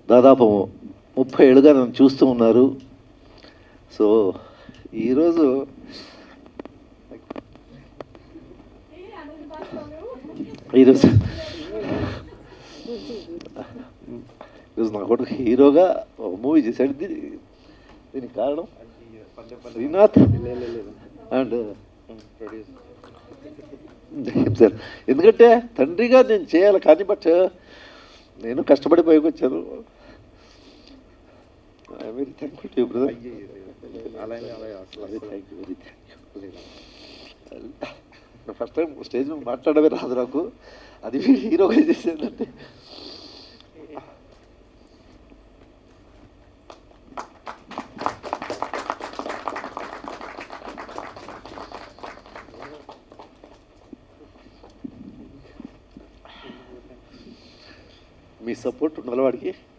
దాదాపు 30 ఏళ్ళుగా నన్ను చూస్తూ ఉన్నారు. సో ఈరోజు నా కొడుకు హీరోగా ఒక మూవీ చేశాడు. దీనికి కారణం శ్రీనాథ్ అండ్ సార్. ఎందుకంటే తండ్రిగా నేను చేయాలి కానీ బట్ నేను కష్టపడి పైకి వచ్చాను. I very thankful to you brother. First time stage మీద మాట్లాడమే రాదు నాకు, అది హీరోగా చేసేదంటే. మీ సపోర్ట్ ఉండాలి వాడికి.